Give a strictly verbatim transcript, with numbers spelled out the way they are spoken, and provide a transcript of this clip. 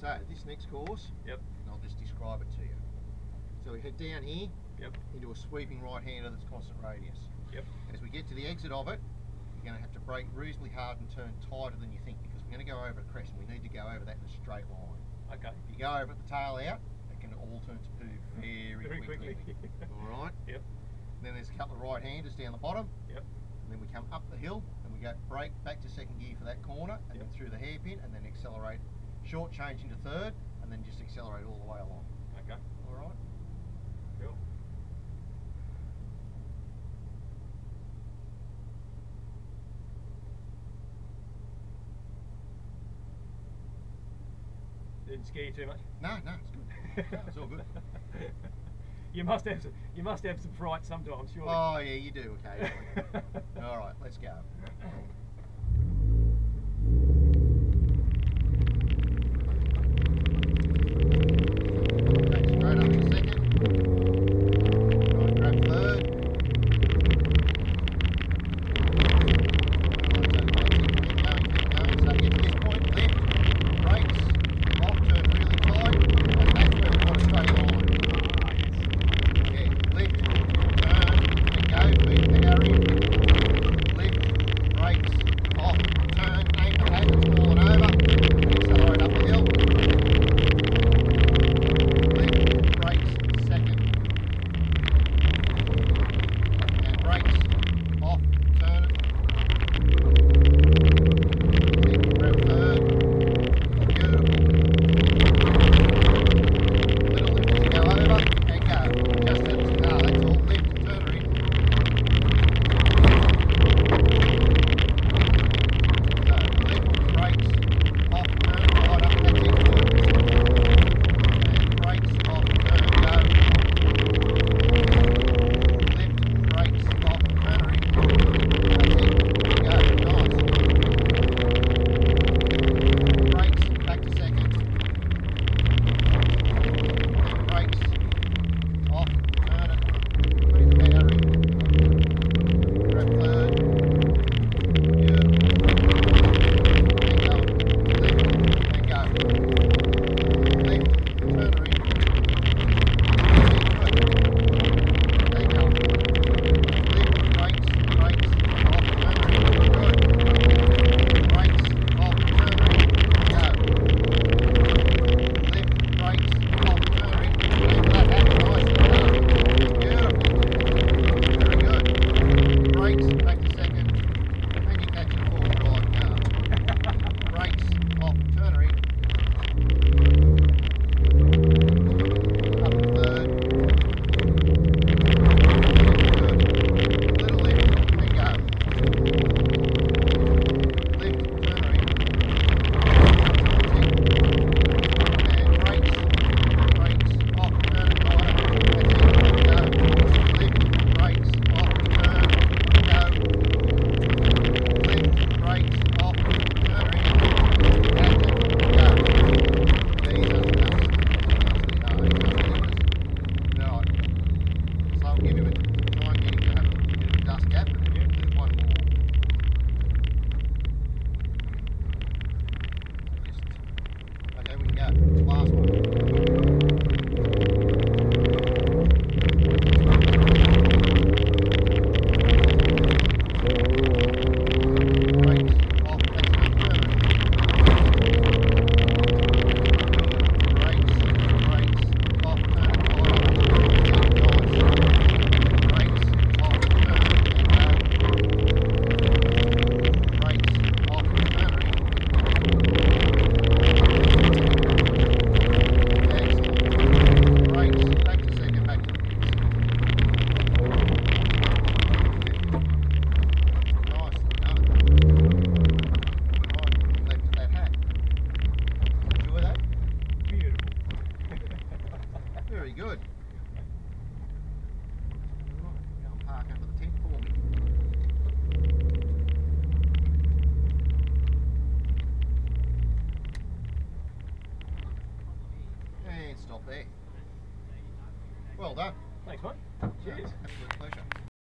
So this next course, yep. I'll just describe it to you. So we head down here, yep. into a sweeping right-hander that's constant radius. Yep. As we get to the exit of it, you're going to have to brake reasonably hard and turn tighter than you think, because we're going to go over a crest and we need to go over that in a straight line. Okay. If you go over at the tail out, it can all turn to poo very, very quickly. quickly. All right. Yep. Then there's a couple of right-handers down the bottom. Yep. And then we come up the hill and we go brake back to second gear for that corner, and yep. then through the hairpin, and then accelerate, short change into third, and then just accelerate all the way along. Okay. All right. Cool. Didn't scare you too much? No, no, it's good. No, it's all good. You must have some, you must have some fright sometimes, surely. Oh yeah, you do occasionally. All right, let's go. Take straight up to second. Right, grab third. Right, so keep going, keep going. So get to this point, left, brakes, off, turn really tight, and that's where we want a straight line. Yeah, left, turn, and go, beat the area. Left, brakes, off, turn, aim for that, it's falling over, and accelerate up the hill. Left, brakes, second. And brakes, off, turn it. Second, grab third. Beautiful. Little lift as you go over, and go. Just that was car, that's all. Lift, turn her in. So, lift, brakes, off, turn, right up, that's it, good. And brakes, off, turn, go. Lift, brakes, off, turn her in. That's it, go, nice. Brakes, back to second. Brakes, off, turn it, breathe the battery, grab third, beautiful, and go, lift, and go, lift, turn her in, good, and go, lift, brakes, brakes, off, turn her in, good, brakes, off, turn her in, go, lift, brakes, off, turn her in, aim for that happy, nicely done, beautiful, very good, brakes, back to second, and you catch it full drive car, brakes, off, turn her in, up to third, good, little lift, and go, lift, turn her in, and brakes, brakes, off, turn it right, that's it, go, lift, brakes, off, turn, go, lift, brakes, off, turn her in, that's it, go. These are the nuts, nuts hard, right, so I'll give him a, try and get him to have a bit of a dust gap, and then do one more. Just, okay, we can go, last one. Brakes, off, that's it, turn her in. Brakes, brakes, off, turn it right, that's it, nice. Brakes, off, turn it, and go. Brakes, off, turn her in. Excellent. Brakes, back to second, back to the pits. Nicely done. Right, left of that hat. Enjoy that? Beautiful. Very good. Right, go and park under the tent for me. And stop there. Well done. Thanks, mate. Cheers. Absolute pleasure.